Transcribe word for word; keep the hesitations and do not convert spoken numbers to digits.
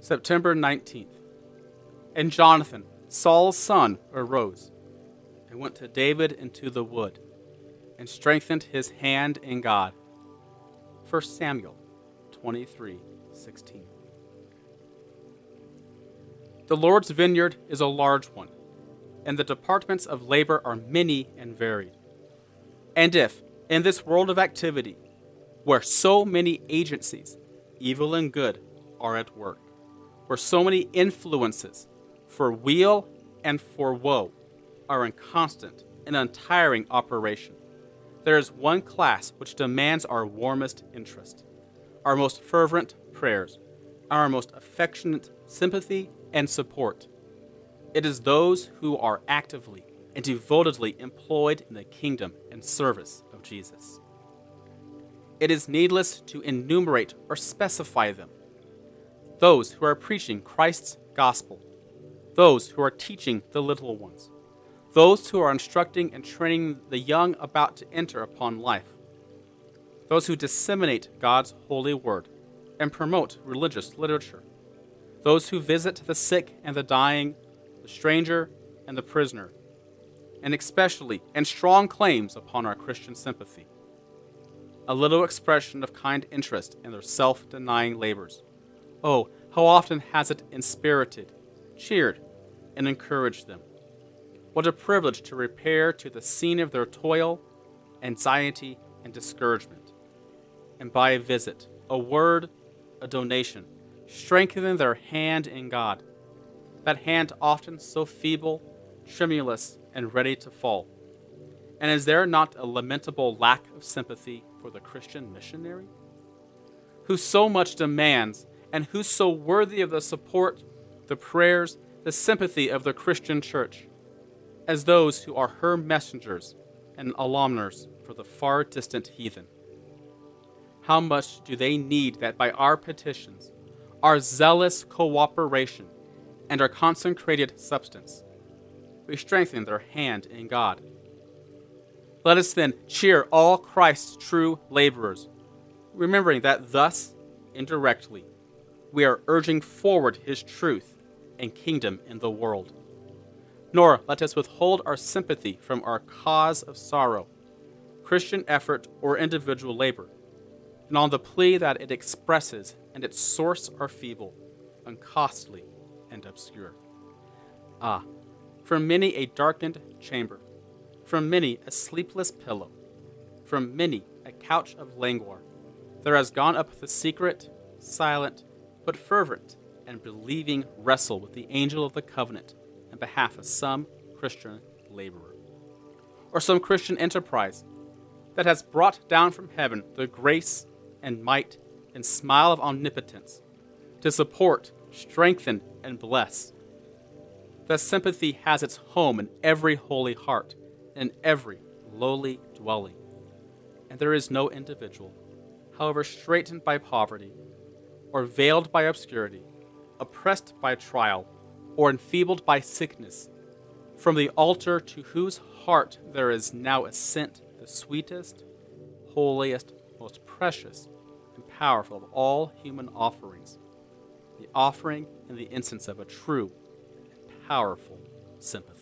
September nineteenth. And Jonathan, Saul's son, arose, and went to David into the wood, and strengthened his hand in God. First Samuel twenty-three sixteen. The Lord's vineyard is a large one, and the departments of labor are many and varied. And if, in this world of activity, where so many agencies, evil and good, are at work, where so many influences, for weal and for woe, are in constant and untiring operation, there is one class which demands our warmest interest, our most fervent prayers, our most affectionate sympathy and support. It is those who are actively and devotedly employed in the kingdom and service of Jesus. It is needless to enumerate or specify them. Those who are preaching Christ's gospel, those who are teaching the little ones, those who are instructing and training the young about to enter upon life, those who disseminate God's holy word and promote religious literature, those who visit the sick and the dying, the stranger and the prisoner, and especially and strong claims upon our Christian sympathy. A little expression of kind interest in their self-denying labors. Oh, how often has it inspirited, cheered, and encouraged them. What a privilege to repair to the scene of their toil, anxiety, and discouragement, and by a visit, a word, a donation, strengthen their hand in God, that hand often so feeble, tremulous, and ready to fall. And is there not a lamentable lack of sympathy for the Christian missionary, who so much demands and who's so worthy of the support, the prayers, the sympathy of the Christian church, as those who are her messengers and alumners for the far distant heathen? How much do they need that by our petitions, our zealous cooperation, and our consecrated substance, we strengthen their hand in God? Let us then cheer all Christ's true laborers, remembering that thus, indirectly, we are urging forward his truth and kingdom in the world. Nor let us withhold our sympathy from our cause of sorrow, Christian effort, or individual labor, and on the plea that it expresses and its source are feeble, uncostly, and obscure. Ah, from many a darkened chamber, from many a sleepless pillow, from many a couch of languor, there has gone up the secret, silent, but fervent and believing wrestle with the angel of the covenant in behalf of some Christian laborer, or some Christian enterprise that has brought down from heaven the grace and might and smile of omnipotence to support, strengthen, and bless. That sympathy has its home in every holy heart and in every lowly dwelling. And there is no individual, however straitened by poverty, or veiled by obscurity, oppressed by trial, or enfeebled by sickness, from the altar to whose heart there is now ascent the sweetest, holiest, most precious, and powerful of all human offerings, the offering and the incense of a true and powerful sympathy.